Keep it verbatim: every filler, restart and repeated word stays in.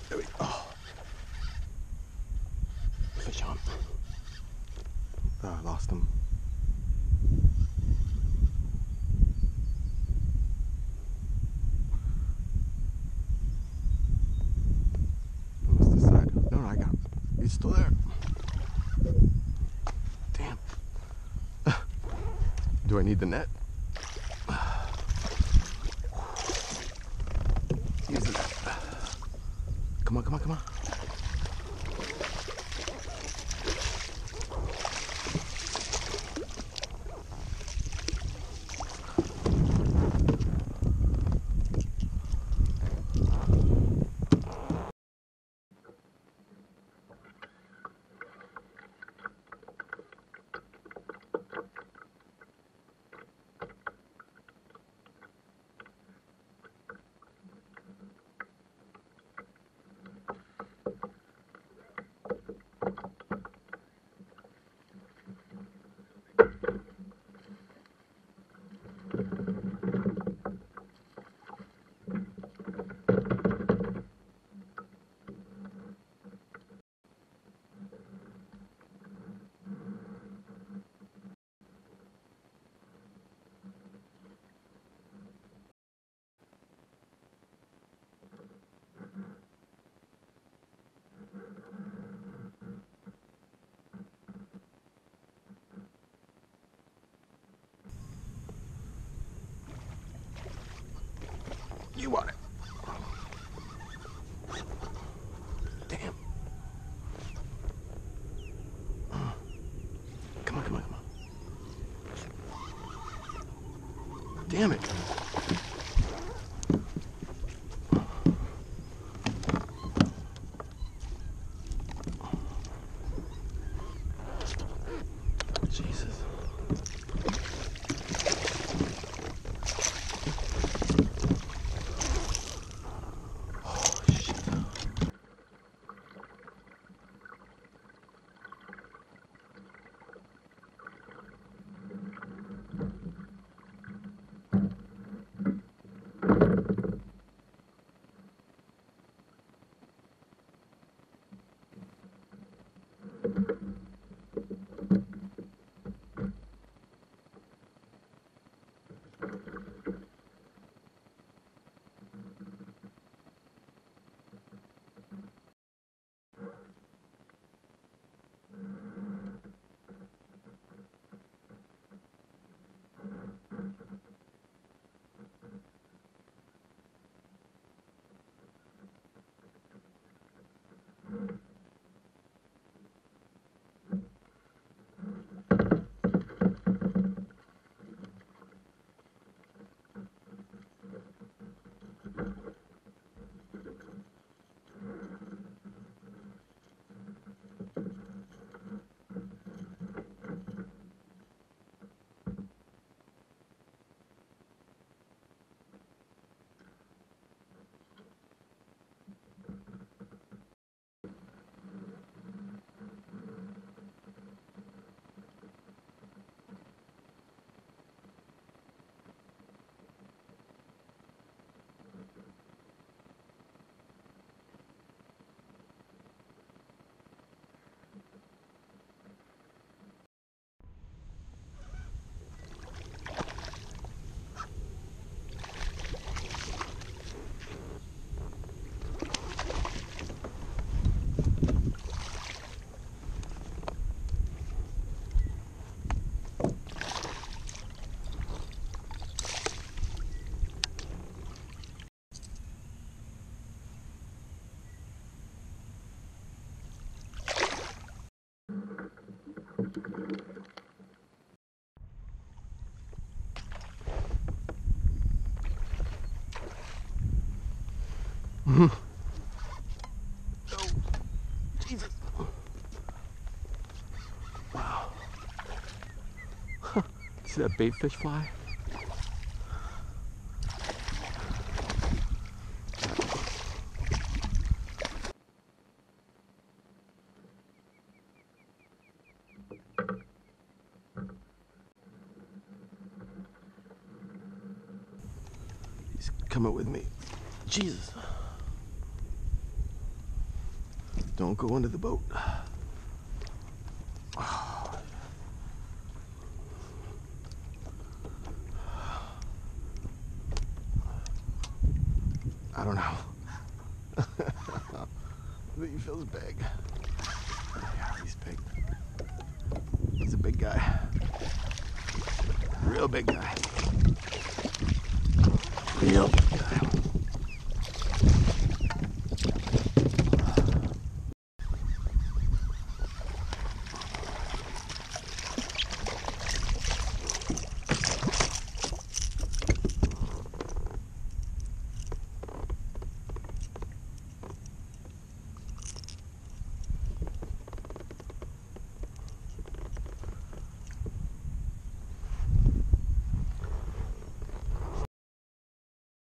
There we go. Oh. Fish on. Oh, I lost him. What's this side? No, no, I got him. He's still there. Damn. Do I need the net? Use the net. Come on, come on, come on. You want it. Damn. Come on, come on, come on. Damn it. Jesus. Oh, Jesus. Wow. See that bait fish fly? He's coming with me. Jesus. Don't go into the boat. I don't know. I think he feels big. Yeah, he's big. He's a big guy. Real big guy. Real big guy.